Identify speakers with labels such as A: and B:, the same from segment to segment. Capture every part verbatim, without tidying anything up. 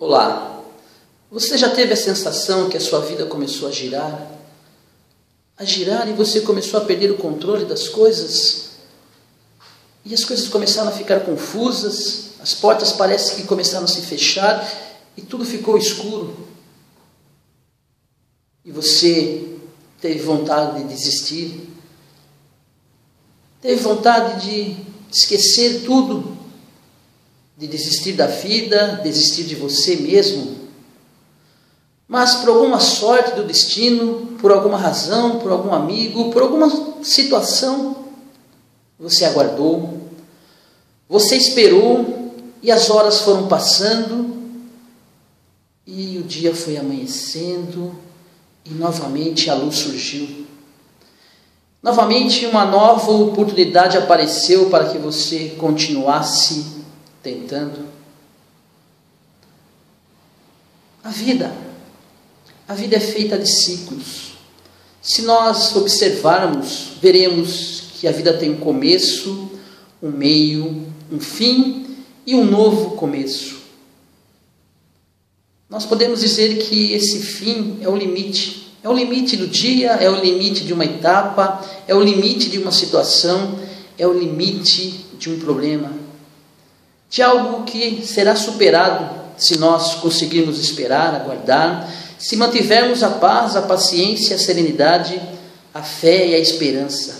A: Olá, você já teve a sensação que a sua vida começou a girar? A girar e você começou a perder o controle das coisas? E as coisas começaram a ficar confusas, as portas parecem que começaram a se fechar e tudo ficou escuro. E você teve vontade de desistir, teve vontade de esquecer tudo, de desistir da vida, desistir de você mesmo. Mas por alguma sorte do destino, por alguma razão, por algum amigo, por alguma situação, você aguardou, você esperou e as horas foram passando e o dia foi amanhecendo e novamente a luz surgiu. Novamente uma nova oportunidade apareceu para que você continuasse tentando. A vida, a vida é feita de ciclos. Se nós observarmos, veremos que a vida tem um começo, um meio, um fim e um novo começo. Nós podemos dizer que esse fim é o limite. É o limite do dia, é o limite de uma etapa, é o limite de uma situação, é o limite de um problema, de algo que será superado se nós conseguirmos esperar, aguardar, se mantivermos a paz, a paciência, a serenidade, a fé e a esperança.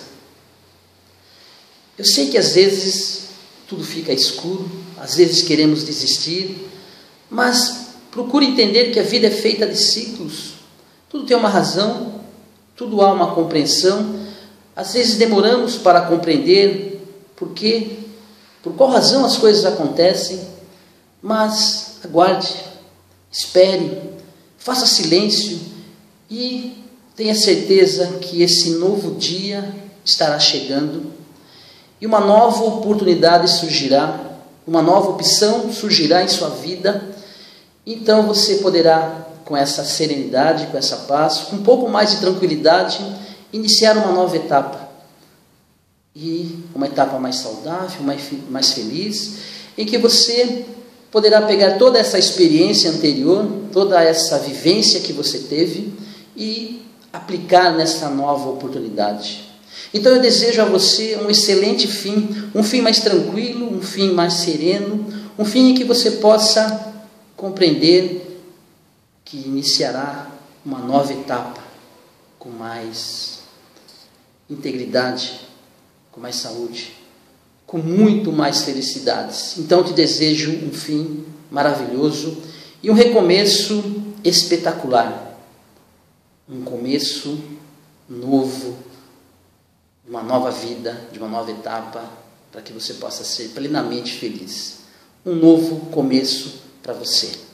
A: Eu sei que às vezes tudo fica escuro, às vezes queremos desistir, mas procure entender que a vida é feita de ciclos. Tudo tem uma razão, tudo há uma compreensão. Às vezes demoramos para compreender por quê, por qual razão as coisas acontecem, mas aguarde, espere, faça silêncio e tenha certeza que esse novo dia estará chegando e uma nova oportunidade surgirá, uma nova opção surgirá em sua vida. Então você poderá, com essa serenidade, com essa paz, com um pouco mais de tranquilidade, iniciar uma nova etapa. E uma etapa mais saudável, mais, mais feliz, em que você poderá pegar toda essa experiência anterior, toda essa vivência que você teve e aplicar nessa nova oportunidade. Então eu desejo a você um excelente fim, um fim mais tranquilo, um fim mais sereno, um fim em que você possa compreender que iniciará uma nova etapa com mais integridade, com mais saúde, com muito mais felicidades. Então te desejo um fim maravilhoso e um recomeço espetacular, um começo novo, uma nova vida, de uma nova etapa, para que você possa ser plenamente feliz. Um novo começo para você.